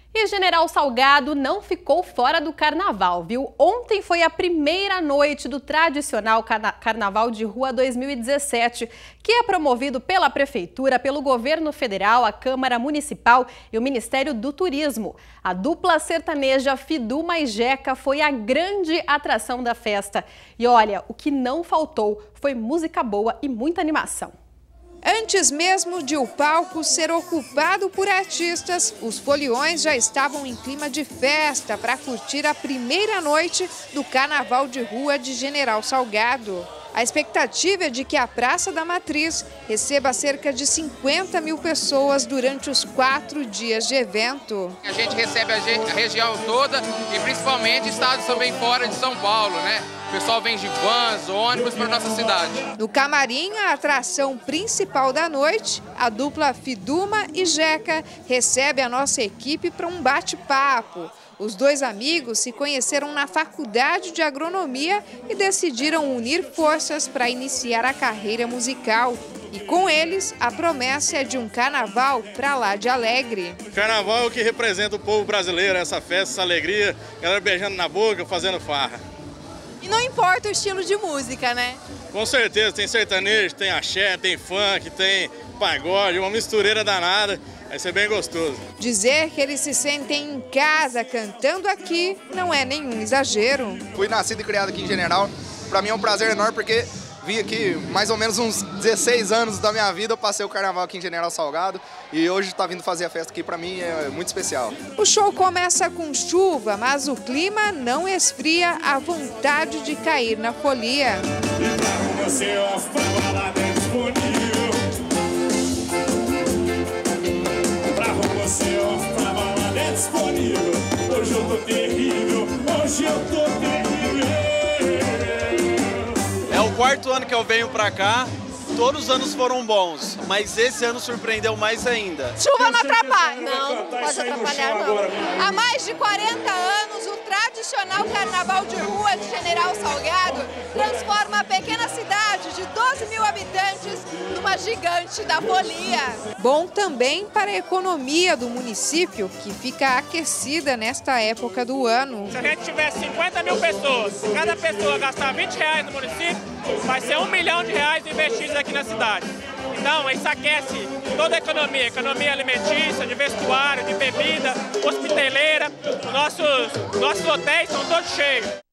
E General Salgado não ficou fora do carnaval, viu? Ontem foi a primeira noite do tradicional Carnaval de Rua 2017, que é promovido pela Prefeitura, pelo Governo Federal, a Câmara Municipal e o Ministério do Turismo. A dupla sertaneja Fiduma e Jeca foi a grande atração da festa. E olha, o que não faltou foi música boa e muita animação. Antes mesmo de o palco ser ocupado por artistas, os foliões já estavam em clima de festa para curtir a primeira noite do Carnaval de Rua de General Salgado. A expectativa é de que a Praça da Matriz receba cerca de 50 mil pessoas durante os 4 dias de evento. A gente recebe a região toda e principalmente estados também fora de São Paulo, né? O pessoal vem de vans, ônibus para nossa cidade. No camarim, a atração principal da noite, a dupla Fiduma e Jeca recebe a nossa equipe para um bate-papo. Os dois amigos se conheceram na faculdade de agronomia e decidiram unir forças para iniciar a carreira musical. E com eles, a promessa é de um carnaval pra lá de alegre. Carnaval é o que representa o povo brasileiro, essa festa, essa alegria, galera beijando na boca, fazendo farra. E não importa o estilo de música, né? Com certeza, tem sertanejo, tem axé, tem funk, tem pagode, uma mistureira danada. Vai ser bem gostoso. Dizer que eles se sentem em casa cantando aqui não é nenhum exagero. Fui nascido e criado aqui em General. Para mim é um prazer enorme porque vim aqui mais ou menos uns 16 anos da minha vida. Eu passei o carnaval aqui em General Salgado e hoje tá vindo fazer a festa aqui para mim é muito especial. O show começa com chuva, mas o clima não esfria a vontade de cair na folia. Hoje eu tô terrível, hoje eu tô terrível. É o 4º ano que eu venho pra cá, todos os anos foram bons, mas esse ano surpreendeu mais ainda. Chuva não atrapalha. Não pode atrapalhar não. Há mais de 40 anos, o tradicional Carnaval de Rua de General Salgado transforma a pequena cidade de 12 mil habitantes numa gigante da folia. Bom também para a economia do município, que fica aquecida nesta época do ano. Se a gente tiver 50 mil pessoas, cada pessoa gastar R$20 no município, vai ser R$1 milhão investidos aqui na cidade. Então, isso aquece toda a economia alimentícia, de vestuário, de bebida, hospitaleira. Nossos hotéis estão todos cheios.